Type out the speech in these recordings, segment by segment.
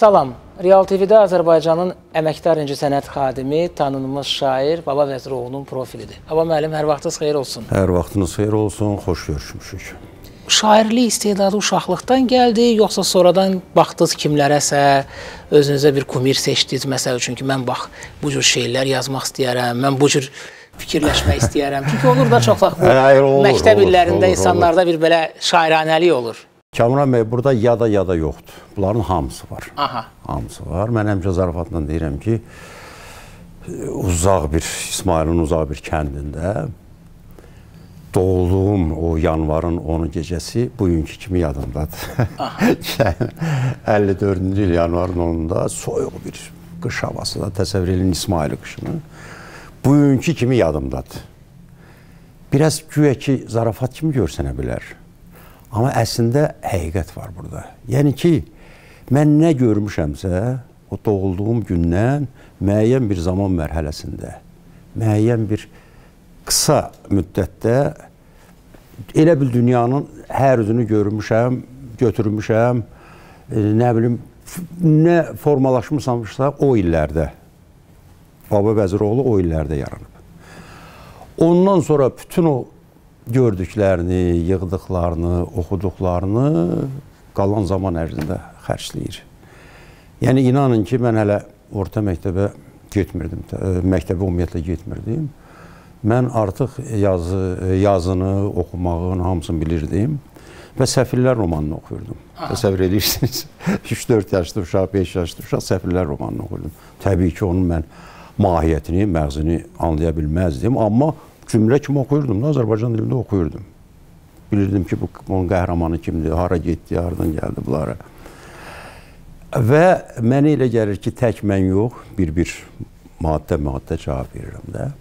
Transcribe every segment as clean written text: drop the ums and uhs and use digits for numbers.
Salam. Real TV-də Azərbaycanın əməkdar incəsənət xadimi, tanınmış şair Baba Vəziroğlu'nun profilidir. Baba müəllim, hər vaxtınız xeyir olsun. Hər vaxtınız xeyir olsun, xoş görüşmüşük. Şairlik istedadı uşaqlıqdan gəldi, yoxsa sonradan baxdınız kimlərəsə, özünüzə bir kumir seçdiniz, məsəl üçün ki, mən bax, bu cür şeylər yazmaq istəyərəm, mən bu cür fikirləşmək istəyərəm. Çünki olur da çox vaxt bu məktəb illərində insanlarda bir belə şairanəlik olur. Kamran bəy, burada yada yoxdur. Bunların hamısı var. Aha. Hamısı var. Mən həmişə zarafatla deyirəm ki, İsmailin uzaq bir kəndində doğulduğum o yanvarın 10 gecəsi bugünkü kimi yadımdadır. 54-cü il yanvarın 10-da soyuq bir qış havası da təsəvvür edin İsmail qışını. Bugünkü kimi yadımdadır. Biraz güya ki, zarafat kimi görsənə bilər. Amma əslində həqiqət var burada. Yəni ki, mən nə görmüşəmsə, o doğulduğum gündən müəyyən bir zaman mərhələsində, müəyyən bir qısa müddətdə elə bil dünyanın hər üzünü görmüşəm, götürmüşəm, nə bilim, nə formalaşmışsa o illərdə, Baba Vəziroğlu o illərdə yaranıb. Ondan sonra bütün o gördüklərini, yığdıqlarını, oxuduqlarını qalan zaman ərzində xərcləyir. Yəni, inanın ki, mən hələ orta məktəbə getmirdim, məktəbə ümumiyyətlə getmirdim. Mən artıq yazını, oxumağın hamısını bilirdim və Səfirlər romanını oxuyurdum. Təsəvvür edirsiniz, 3-4 yaşlı uşaq, 5 yaşlı uşaq Səfirlər romanını oxuyurdum. Təbii ki, onun mən mahiyyətini, məğzini anlaya bilməzdim, amma cümlə kimi oxuyurdum da, Azərbaycan dilində oxuyurdum. Bilirdim ki, bunun qəhrəmanı kimdir, hara getdi, haradan gəldi bunlara. Və mənə elə gəlir ki, tək mən yox, bir maddə cavab verirəm də.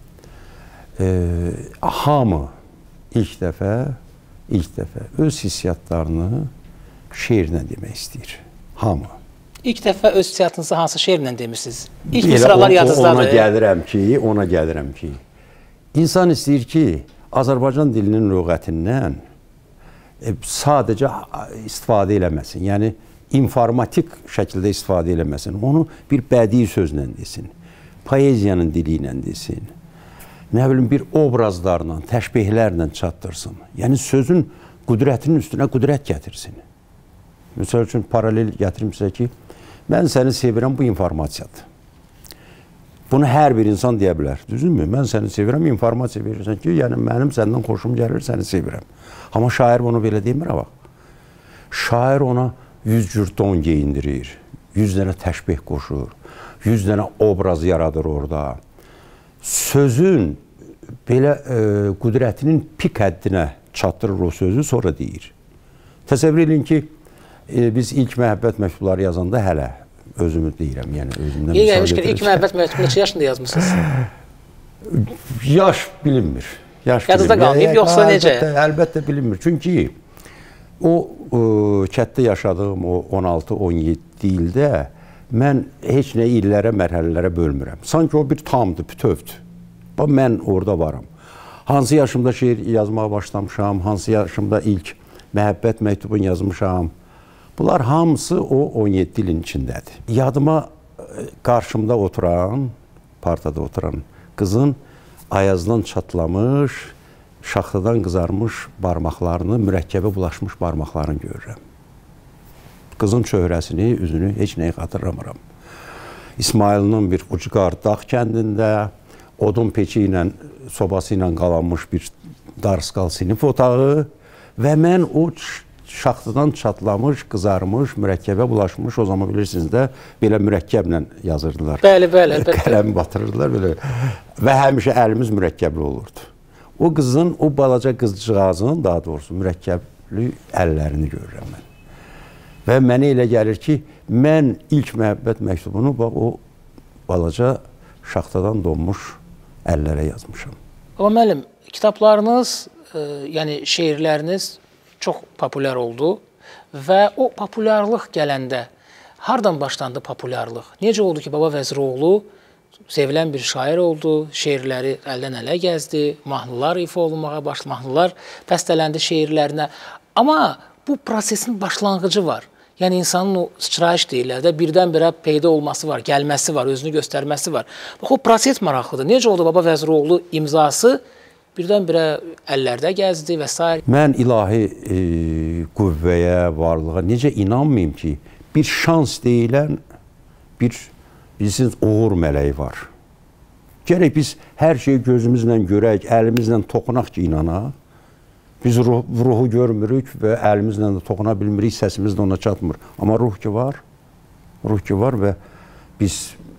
Hamı ilk dəfə öz hissiyatlarını şeirlə demək istəyir. Hamı. İlk dəfə öz hissiyatınızı hansı şeirlə demişsiniz? İlk misralar yadınızdadır. Ona gəlirəm ki, İnsan istəyir ki, Azərbaycan dilinin lüğətindən sadəcə istifadə eləməsin, yəni informatik şəkildə istifadə eləməsin, onu bir bədii sözlə desin, poeziyanın dili ilə desin, nə bilim bir obrazlarla, təşbihlərlə çatdırsın, yəni sözün qüdrətinin üstünə qüdrət gətirsin. Məsəl üçün, paralel gətirmişsə ki, mən səni sevirəm, bu informasiyadır. Bunu hər bir insan deyə bilər, düzünmü? Mən səni sevirəm, informasiya verirsən ki, yəni mənim səndən xoşum gəlir, səni sevirəm. Amma şair bunu belə demir, bax. Şair ona 100 cür don geyindirir, 100 dənə təşbih qoşur, 100 dənə obraz yaradır orada. Sözün belə qüdrətinin pik həddinə çatdırır o sözü, sonra deyir. Təsəvvür edin ki, biz ilk məhəbbət məktubları yazanda hələ, özümü deyirəm, yəni özümdən misal gətirək. İlk məhəbbət məktubunu neçə yaşında yazmışsınız? Yaş bilinmir. Yadınızda qalmayıb, yoxsa necə? Əlbəttə bilinmir. Çünki o kətdə yaşadığım o 16-17 ildə mən heç nə illərə, mərhələlərə bölmürəm. Sanki o bir tamdır, bütövdür. Mən orada varam. Hansı yaşımda şeir yazmağa başlamışam, hansı yaşımda ilk məhəbbət məktubunu yazmışam. Bunlar hamısı o 17 ilin içindədir. Yadıma qarşımda oturan, partada oturan qızın ayazdan çatlamış, şaxtadan qızarmış barmaqlarını, mürəkkəbə bulaşmış barmaqlarını görürəm. Qızın çöhrəsini, üzünü heç nəyi xatırlamıram. İsmailin bir ucqar dağ kəndində, odun peçi ilə, sobası ilə qalanmış bir darısqal sinif otağı və mən o şaxtadan çatlamış, qızarmış, mürəkkəbə bulaşmış, o zaman bilirsiniz də, belə mürəkkəblə yazırdılar. Bəli, əlbəttə. Qələmi batırırdılar belə. Və həmişə əlimiz mürəkkəbli olurdu. O qızın, o balaca qızcığazın, daha doğrusu mürəkkəbli əllərini görürəm mən. Və mənə elə gəlir ki, mən ilk məhəbbət məktubunu o balaca şaxtadan donmuş əllərə yazmışam. Amma müəllim, kitablarınız, yəni şeirləriniz çox populyar oldu və o populyarlıq gələndə hardan başlandı populyarlıq? Necə oldu ki, Baba Vəziroğlu sevilən bir şair oldu, şeirləri əldən ələ gəzdi, mahnılar ifa olunmağa başladı, mahnılar bəstələndi şeirlərinə. Amma bu prosesin başlanğıcı var. Yəni insanın o sıçrayış deyirlər də birdən-birə peyda olması var, gəlməsi var, özünü göstərməsi var. Bax o proses maraqlıdır. Necə oldu Baba Vəziroğlu imzası birdən-birə əllərdə gəzdi və s. Mən ilahi qüvvəyə, varlığa necə inanmayım ki, bir şans deyilən bir bilirsiniz uğur mələyi var. Gərək biz hər şeyi gözümüzlə görək, əlimizlə toxunaq ki, inanaq. Biz ruhu görmürük və əlimizlə də toxuna bilmirik, səsimiz də ona çatmır. Amma ruh ki var və biz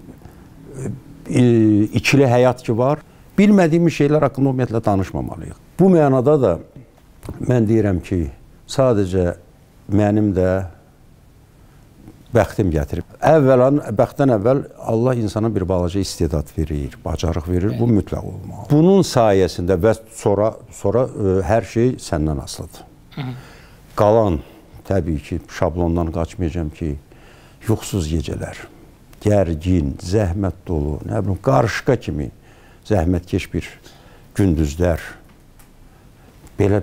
ikili həyat ki var, bilmədiyimiz şeylər haqqında ümumiyyətlə danışmamalıyıq. Bu mənada da mən deyirəm ki, sadəcə mənim də bəxtim gətirib. Bəxtdən əvvəl Allah insana bir balaca istedad verir, bacarıq verir, bu mütləq olmalı. Bunun sayəsində və sonra hər şey səndən asılıdır. Qalan, təbii ki, şablondan qaçmayacağım ki, yuxusuz gecələr, gərgin, zəhmət dolu, nə bilim, qarışqa kimi zəhmətkeş bir gündüzlər, belə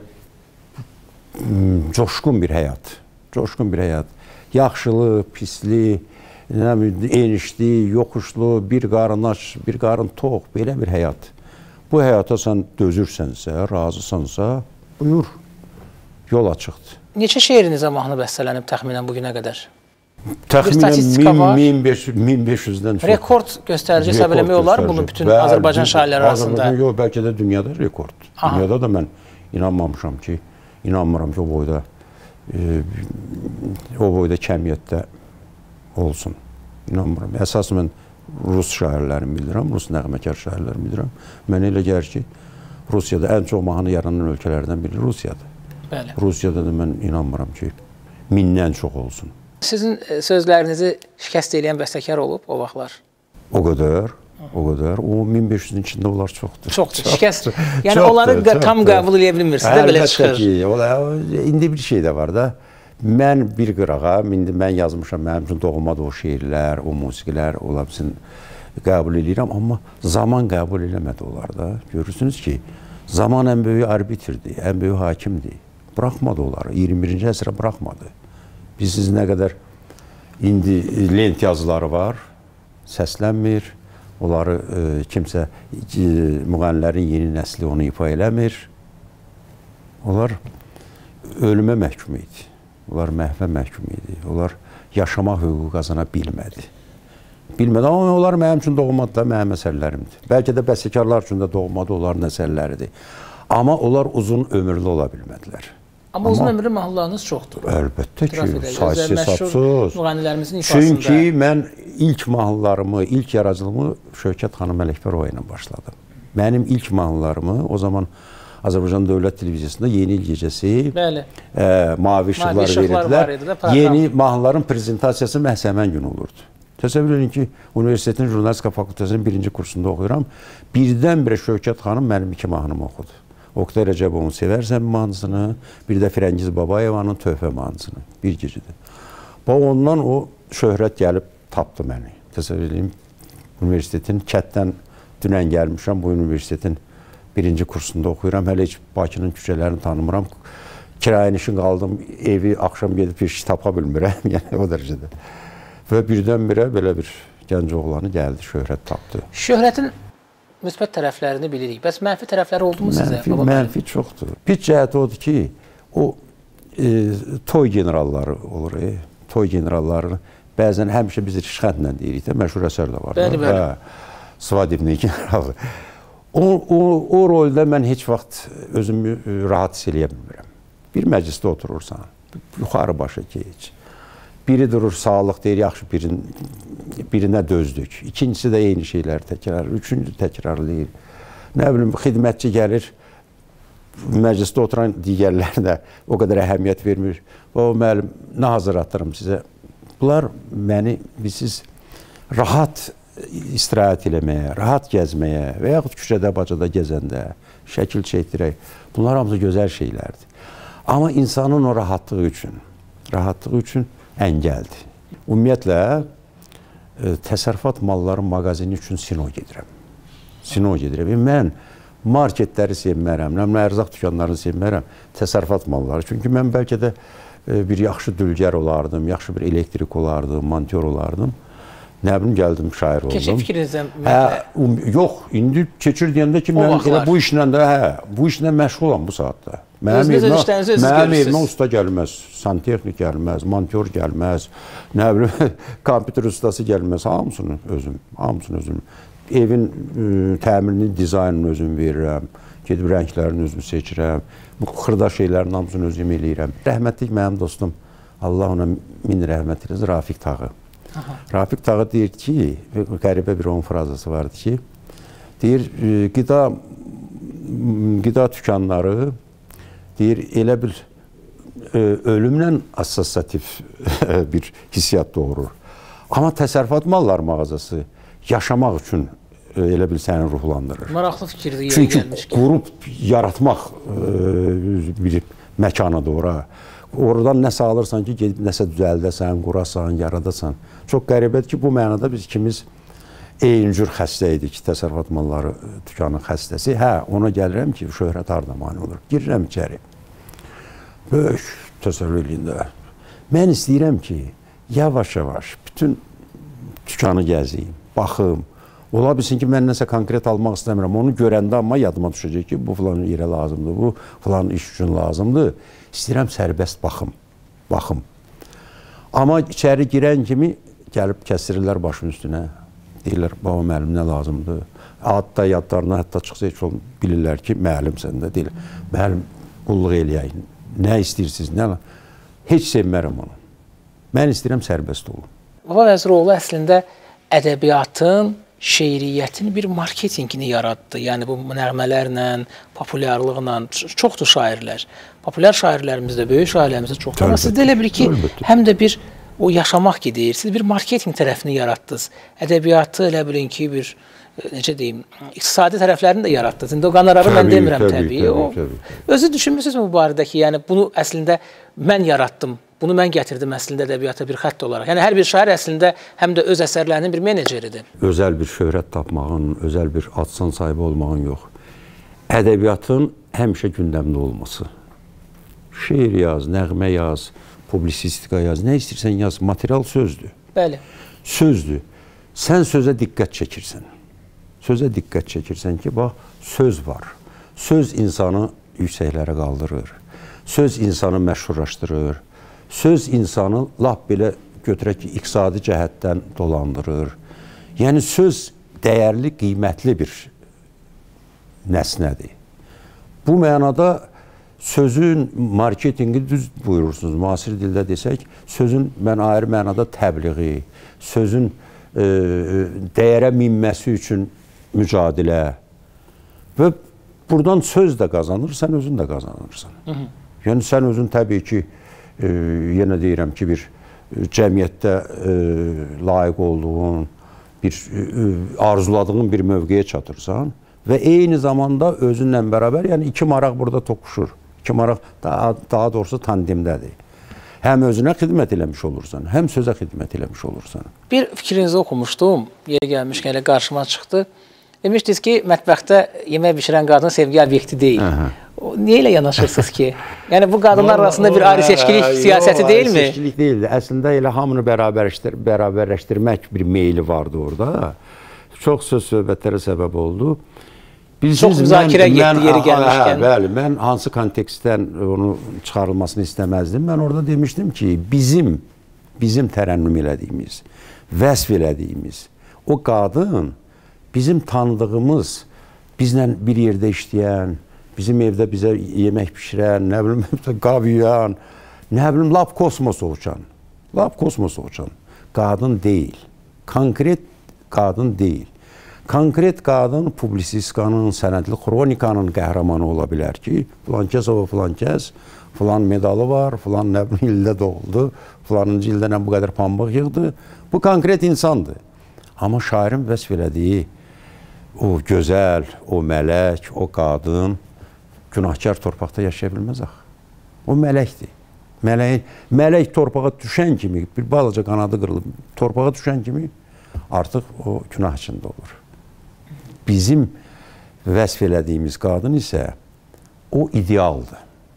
coşqun bir həyat. Yaxşılı, pisli, enişli, yoxuşlu, bir qarın aç, bir qarın tox, belə bir həyat. Bu həyata sən dözürsənsə, razısansa, buyur, yol açıqdır. Neçə şeirinizə mahnı bəstələnib təxminən bugünə qədər? Təxminən 1500-dən çox. Rekord göstərici hesab eləmək olar bunu bütün Azərbaycan şairləri arasında? Yox, bəlkə də dünyada rekord. Dünyada da mən inanmıram ki, o boyda kəmiyyətdə olsun. İnanmıram. Əsas mən rus şairlərini bilirəm, rus nəğməkar şairlərini bilirəm. Mənə elə gəlir ki, Rusiyada ən çox mahnı yaranan ölkələrdən biri Rusiyadır. Bəli. Rusiyada da mən inanmıram ki, 1000-dən çox olsun. Sizin sözlərinizi şikəst eləyən bəstəkar olub o vaxtlar? O qədər. O 1500-ün içində onlar çoxdur. Çoxdur, şikəst. Yəni onları tam qəbul edə bilmirsiniz də belə çıxır. Əlbəttə ki, indi bir şey də var da, mən bir qırağa, indi mən yazmışam, mənim üçün doğmadır o şeirlər, o musiqilər, onlar bizim qəbul edirəm, amma zaman qəbul eləmədi onlar da. Görürsünüz ki, zaman ən böyük arbitrdir, ən böyük hakimdir. Bıraxmadı onları, 21-ci əsrə bıraxmadı. Biz siz nə qədər indi lent yazıları var, səslənmir. Onları kimsə, müğənnilərin yeni nəsli onu ifa eləmir. Onlar ölümə məhkum idi. Onlar məhvə məhkum idi. Onlar yaşamaq hüququ qazana bilmədi. Amma onlar mənim üçün doğmadı da mənim əsərlərimdir. Bəlkə də bəstəkarlar üçün də doğmadı onların əsərləridir. Amma onlar uzun ömürlü ola bilmədilər. Amma uzun ömürlü mahnılarınız çoxdur. Əlbəttə ki, saysız-hesabsız. Müğənnilərimizin ifasında. Çünki mən ilk mahnılarımı, ilk yaradıcılığımı Şövkət xanım Ələkbərova ilə başladım. Mənim ilk mahnılarımı o zaman Azərbaycan Dövlət Televiziyasında Yeni İl Gecəsi, Mavi İşıqlar verirdilər. Yeni mahnıların prezentasiyası məhz həmən gün olurdu. Təsəvvür edin ki, Universitetin Jurnalistika Fakültəsinin 1-ci kursunda oxuyuram. Birdən-birə Şövkət xanım mənim 2 mahnımı oxudu. Oktay Rəcəbovun Sevərsən mahnısını, bir də Firəngiz Babayevanın Töhfə mahnısını bir gecədə. Ondan o şöhrət gəlib tapdı məni. Təsəvvür edin, universitetin kətdən dünən gəlmişəm, bu universitetin 1-ci kursunda oxuyuram. Hələ heç Bakının küçələrini tanımıram. Kirayənişin qaldım, evi axşam gedib bir şey tapa bilmirəm, yəni o dərəcədə. Və birdən-birə belə bir gənc oğlanı gəldi, şöhrət tapdı. Şöhrətin müsbət tərəflərini bilirik. Bəs mənfi tərəfləri oldu mu sizə? Mənfi çoxdur. Pis cəhəti odur ki, o toy generalları olur. Toy generallarını bəzən həmişə biz rişxətlə deyirik də, məşhur əsər də var. Bəli. Svadibni generalı. O rolda mən heç vaxt özümü rahat hiss eləyə bilmirəm. Bir məclisdə oturursan, yuxarı başa keç. Biri durur, sağlıq deyir, yaxşı birinə dözdük. İkincisi də eyni şeyləri təkrarlayır. Üçüncü təkrarlayır. Nə bilim, xidmətçi gəlir, məclisdə oturan digərlər də o qədər əhəmiyyət vermir. O, müəllim, nə hazırlatırım sizə? Bunlar məni, siz rahat istirahət eləməyə, rahat gəzməyə və yaxud küçədə, bacada gəzəndə, şəkil çəkdirək. Bunlar hamısı gözəl şeylərdir. Amma insanın o rahatlığı üçün əngəldir. Ümumiyyətlə, təsərrüfat malların mağazini üçün Sino gedirəm. Mən marketləri sevmərəm, ərzaq dükanlarını sevmərəm, təsərrüfat malları. Çünki mən bəlkə də bir yaxşı dülgər olardım, yaxşı bir elektrik olardım, montyor olardım. Nə bilim, gəldim, şair oldum. Keçir fikrinizdən? Yox, indi keçir deyəndə ki, mən elə bu işlə məşğulam bu saatda. Mənim evimə usta gəlməz, santexnik gəlməz, montyor gəlməz, nə bilim, kompüter ustası gəlməz, hamısını özüm. Evin təmirini, dizaynını özüm verirəm, gedib rənglərini özüm seçirəm, bu xırda şeylərin hamısını özüm eləyirəm. Rəhmətlik mənim dostum, Allah ona min rəhmət eləsin, Rafiq Tağı. Rafiq Tağı deyir ki, qəribə bir onun frazası vardı ki, deyir, qida tükanları deyir, elə bir ölümlə assosiativ bir hissiyat doğurur. Amma təsərrüfat mallar mağazası yaşamaq üçün elə bil səni ruhlandırır. Maraqlı fikirdir. Çünki qurub yaratmaq bir məkana doğru. Oradan nəsə alırsan ki, gedib nəsə düzəldəsən, qurasan, yaradasan. Çox qəribədir ki, bu mənada biz ikimiz eyni cür xəstə idik, təsərrüfat malları dükanın xəstəsi. Ona gəlirəm ki, şöhrət harda mani olur. Girirəm içəri. Böyük təsəvvür eləyində. Mən istəyirəm ki, yavaş-yavaş bütün dükanı gəziyim, baxım. Ola bilsin ki, mən nəsə konkret almaq istəmirəm. Onu görəndə amma yadıma düşəcək ki, bu filan yerə lazımdır, bu filan iş üçün lazımdır. İstəyirəm sərbəst baxım. Amma içəri girən kimi gəlib kəsirirlər başın üstünə. Deyirlər, baba müəllim nə lazımdır? Adda, yadlarına hətta çıxsa heç bilirlər ki, müəllimsən də deyil. Müəllim, qulluq eləyək. Nə istəyirsiniz? Heç sevmərəm onu. Mən istəyirəm sərbəst olum. Baba Vəziroğlu əslində ədəbiyyatın, şeiriyyətin bir marketinqini yaratdı. Yəni bu nəğmələrlə, populyarlıqla çoxdur şairlər. Populyar şairlərimizdə, böyük şairlərimizdə çoxdur. Amma sizdə elə bir ki, həm də bir o yaşamaq ki deyirsiniz, bir marketinq tərəfini yaratdınız. Ədəbiyyatı elə bilin ki, bir necə deyim, iqtisadi tərəflərini də yaratdınız. İndi o qanararı mən demirəm təbii. Özü düşünmürsünüzmü bu barədə ki, yəni bunu əslində mən yaratdım. Bunu mən gətirdim əslində ədəbiyyata bir xətt olaraq. Yəni hər bir şair əslində həm də öz əsərlərinin bir meneceridir. Özəl bir şöhrət tapmağın, özəl bir ad-san sahibi olmağın yox. Ədəbiyyatın həmişə gündəmdə olması. Şeir yaz, nəğmə yaz, publisistika yaz, nə istəyirsən yaz, material sözdür. Bəli. Sözdür. Sən sözə diqqət çəkirsən. Sözə diqqət çəkirsən ki, bax, söz var. Söz insanı yüksəklərə qaldırır. Söz insanı məşhurlaşdırır. Söz insanı lap belə götürək ki, iqtisadi cəhətdən dolandırır. Yəni, söz dəyərli, qiymətli bir nəsnədir. Bu mənada sözün marketinqi düz buyurursunuz. Müasir dildə desək, sözün mən ayrı mənada təbliği, sözün dəyərə minməsi üçün mücadilə və buradan söz də qazanır, sən özün də qazanırsan. Yəni, sən özün təbii ki, yenə deyirəm ki, bir cəmiyyətdə layiq olduğun, arzuladığın bir mövqeyə çatırsan və eyni zamanda özünlə bərabər, yəni iki maraq burada toqquşur. İki maraq daha doğrusu tandemdədir. Həm özünə xidmət eləmiş olursan, həm sözə xidmət eləmiş olursan. Bir fikrinizi oxumuşdum, yeri gəlmişkən elə qarşıma çıxdı. Demişdiniz ki, mətbəxdə yemək bişirən qadın sevgi obyekti deyil. Niyə elə yanaşırsınız ki? Yəni, bu qadınlar arasında bir ayrı seçkilik siyasəti deyilmi? Ayrı seçkilik deyildi. Əslində, elə hamını bərabərləşdirmək bir meyli vardı orada. Çox söz-söhbətlərə səbəb oldu. Çox müzakirə getdi yeri gəlmişkən. Bəli, mən hansı kontekstdən onu çıxarılmasını istəməzdim. Mən orada demişdim ki, bizim tərənnüm elədiyimiz, vəsf elədiyimiz o qadın bizim tanıdığımız, bizlə bir yerdə işləyən, bizim evdə bizə yemək pişirən, nə bilim, qav yuyan, nə bilim, lap kosmosa uçan qadın deyil. Konkret qadın deyil. Konkret qadın publisistikanın, sənədli xronikanın qəhrəmanı ola bilər ki, filan kəs o, filan kəs, filan medalı var, filan nə bilim, ildə doğuldu, filanıncı ildə nə bu qədər pambıq yığdı. Bu konkret insandır. Amma şairin vəsf elədiyi o gözəl, o mələk, o qadın günahkar torpaqda yaşaya bilməz axı. O mələkdir. Mələk torpağa düşən kimi, bir balaca qanadı qırılıb, torpağa düşən kimi artıq o günah içində olur. Bizim vəsf elədiyimiz qadın isə o idealdır.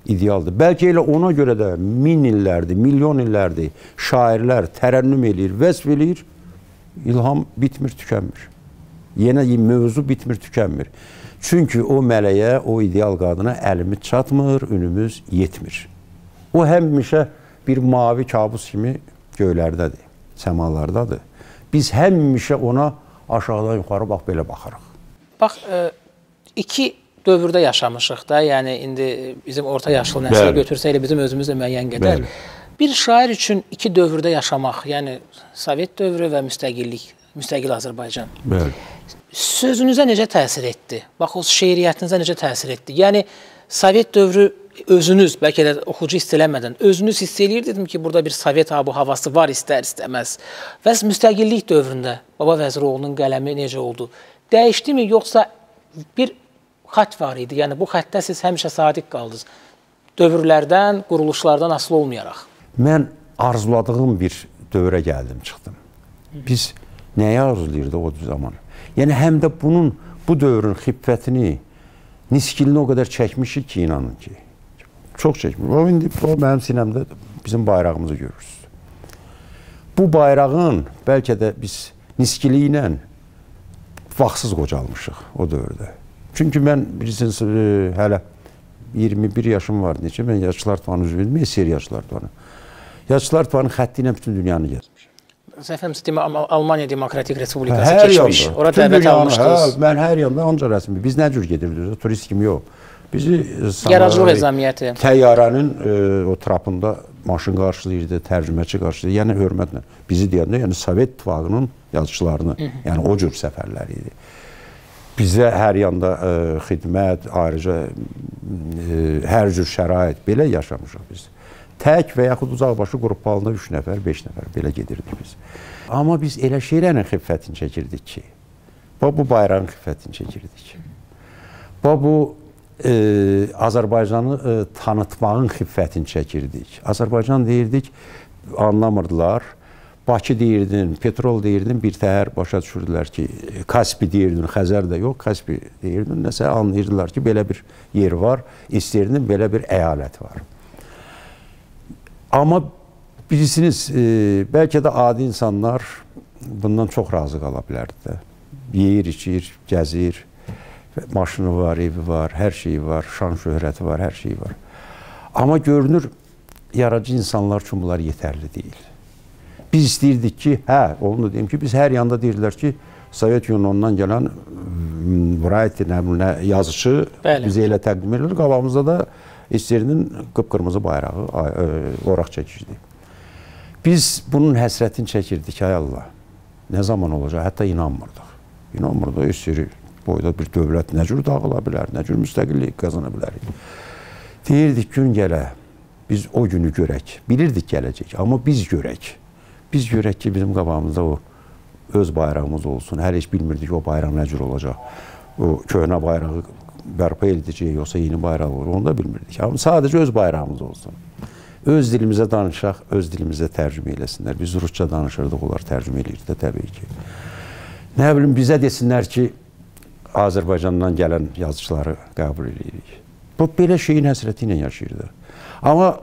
idealdır. Bəlkə elə ona görə də min illərdir, milyon illərdir şairlər tərənnüm eləyir, vəsf eləyir, ilham bitmir, tükənmir. Yenə mövzu bitmir, tükənmir. Çünki o mələyə, o ideal qadına əlimiz çatmır, ünümüz yetmir. O həmişə bir mavi kabus kimi göylərdədir, səmalardadır. Biz həmişə ona aşağıdan yuxarı bax belə baxırıq. Bax, iki dövrdə yaşamışıq da, yəni indi bizim orta yaşlı nəslə götürsək bizim özümüz də müəyyən qədər. Bir şair üçün iki dövrdə yaşamaq, yəni Sovet dövrü və müstəqil Azərbaycan. Bəli. Sözünüzə necə təsir etdi? Bax, o şeiriyyətinizə necə təsir etdi? Yəni, Sovet dövrü özünüz, bəlkə də oxucu hiss eləmədən, özünüz hiss eləyirdim ki, burada bir Sovet havası var, istər-istəməz. Və müstəqillik dövründə Baba Vəziroğlunun qələmi necə oldu? Dəyişdimi, yoxsa bir xətt var idi? Yəni, bu xəttdə siz həmişə sadiq qaldınız. Dövrlərdən, quruluşlardan asılı olmayaraq. Mən arzuladığım bir dövrə gəldim, çıxdım. Biz nəyə arzulayırdı o zaman? Yəni, həm də bu dövrün xiffətini, niskilini o qədər çəkmişik ki, inanın ki. Çox çəkmişik. O, indi mənim sinəmdə bizim bayrağımızı görürsünüz. Bu bayrağın bəlkə də biz niskili ilə vaxtsız qocalmışıq o dövrdə. Çünki mən, bilirsiniz, hələ 21 yaşım var, necə mən Yazıçılar Divanı üzvüydüm, SSR Yazıçılar Divanı. Yazıçılar Divanı xətti ilə bütün dünyanı gezmişəm. Səhvim, Almaniya Demokratik Respublikası keçmiş, ora dəvət almışdınız. Mən hər yanda anca rəsmi. Biz nə cür gedirdik, turist kimi yox. Bizi Yaradıcılıq Ezamiyyəti təyyarənin o trapında maşın qarşılayırdı, tərcüməçi qarşılayırdı. Yəni, hörmətlə. Bizi deyəndə, yəni Sovet İttifaqının yazıçılarını, yəni o cür səfərlər idi. Bizə hər yanda xidmət, ayrıca hər cür şərait belə yaşamışıq biz. Tək və yaxud uzaqbaşı qrup halında 3 nəfər, 5 nəfər belə gedirdik biz. Amma biz elə şeylərlə xiffətini çəkirdik ki, bu bayrağın xiffətini çəkirdik. Bu Azərbaycanı tanıtmağın xiffətini çəkirdik. Azərbaycan deyirdik, anlamırdılar. Bakı deyirdin, petrol deyirdin, bir təhər başa düşürdülər ki, Kaspi deyirdin, Xəzər də yox, Kaspi deyirdin, nəsə anlayırdılar ki, belə bir yer var, istəyirdin, belə bir əyalət var. Amma bilirsiniz, bəlkə də adi insanlar bundan çox razı qala bilərdi də. Yeyir, içir, gəzir, maşını var, evi var, hər şeyi var, şan şöhrəti var, hər şeyi var. Amma görünür, yaradıcı insanlar üçün bunlar yetərli deyil. Biz istəyirdik ki, onu da deyim ki, biz hər yanda deyirdilər ki, Sovet Unionundan gələn yazıcı bizə elə təqdim edilir, qabağımızda da SSR-nin qıpqırmızı bayrağı oraq çəkirdi. Biz bunun həsrətini çəkirdik, ay Allah, nə zaman olacaq, hətta inanmırdıq. İnanmırdıq, SSR boyda bir dövlət nə cür dağıla bilər, nə cür müstəqillik qazana bilərik. Deyirdik, gün gələ, biz o günü görək, bilirdik gələcək, amma biz görək. Biz görək ki, bizim qabağımızda o öz bayrağımız olsun, hələ heç bilmirdik o bayraq nə cür olacaq. O köhnə bayrağı bərpa edəcək, yoxsa yeni bayraq olur, onu da bilmirdik. Amma sadəcə öz bayrağımız olsun. Öz dilimizə danışaq, öz dilimizə tərcümə eləsinlər. Biz rusca danışırdıq, onlar tərcümə eləyirdi də təbii ki. Nə bilim, bizə desinlər ki, Azərbaycandan gələn yazıçıları qəbul edirik. Bu, belə şeyin həsrəti ilə yaşayırdı. Amma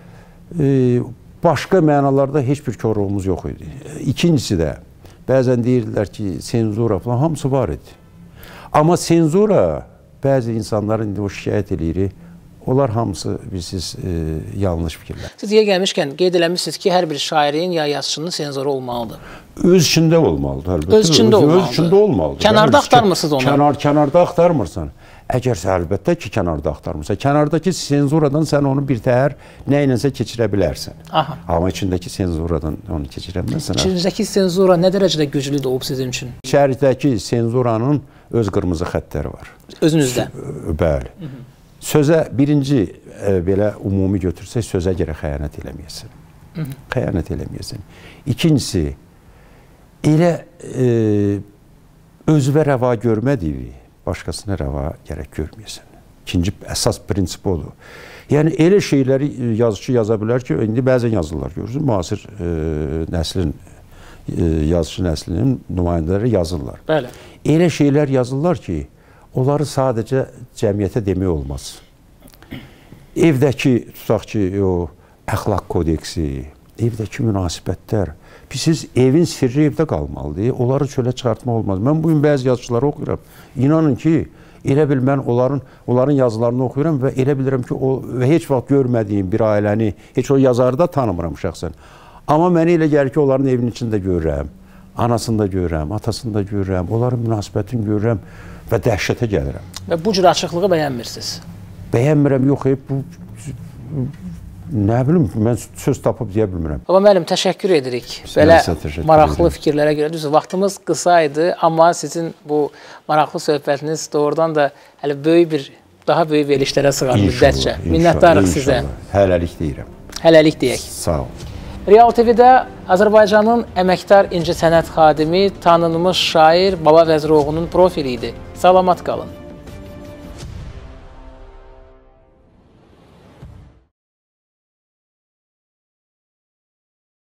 başqa mənalarda heç bir korluğumuz yox idi. İkincisi də, bəzən deyirdilər ki, senzura falan, hamısı var idi. Amma senzura, bəzi insanların indi o şikayət eləyirik, onlar hamısı bilsiz yanlış fikirlər. Siz yer gəlmişkən qeyd eləmişsiniz ki, hər bir şairin ya yazıçının senzoru olmalıdır. Öz içində olmalıdır, əlbəttə. Öz içində olmalıdır. Öz içində olmalıdır. Kənarda axtarmırsınız onu? Kənarda axtarmırsan. Əgərsə, əlbəttə ki, kənarda axtarmırsan. Kənardakı senzuradan sən onu bir təhər nə ilənsə keçirə bilərsən. Amma içindəki senzuradan onu keçirə bilməzsən. İçindəki senzura nə dərəcədə güclüdür olub sizin üçün? İçəridəki senzuranın öz qırmızı xəttləri var. Özünüzdə? Bəli. Sözə birinci belə ümumi götürsək, sözə görə xəyanət eləməyəsin. Xəyanət eləməyəsin. İkincisi, elə özünə rəva görmədiyi, başqasına rəva gərək görməyəsin. İkinci əsas prinsip odur. Yəni, elə şeyləri yazıcı yaza bilər ki, indi bəzən yazırlar, görürsün, müasir nəslin, yazıcı nəslinin nümayəndələri yazırlar. Bəli. Elə şeylər yazırlar ki, onları sadəcə cəmiyyətə demək olmaz. evdəki, tutaq ki, o əxlaq kodeksi, evdəki münasibətlər, siz evin sirri evdə qalmalıdır, onları çölə çıxartmaq olmaz. Mən bugün bəzi yazıçıları oxuyuram, inanın ki, elə bil mən onların yazılarını oxuyuram və elə bilirəm ki, və heç vaxt görmədiyim bir ailəni, heç o yazarı da tanımıram şəxsən. Amma mənə elə gəlir ki, onların evinin içində görürəm, anasını da görürəm, atasını da görürəm, onların münasibətini görürəm və dəhşətə gəlirəm. Və bu cür açıqlığı bəyənmirsiniz? Bəyənmirəm, yox, bu nə bilim, mən söz tapıb deyə bilmirəm. Baba müəllim, təşəkkür edirik. Belə maraqlı fikirlərə görə. Düzdür, vaxtımız qısa idi, amma sizin bu maraqlı söhbətiniz doğrudan da hələ daha böyük verilişlərə sığar müddətcə. Minnətdarıq sizə. Hələlik deyirəm. Hələlik deyək. Sağ olun. Real TV-də Azərbaycanın əməkdar incəsənət xadimi, tanınmış şair Baba Vəziroğlunun profili idi. Salamat qalın.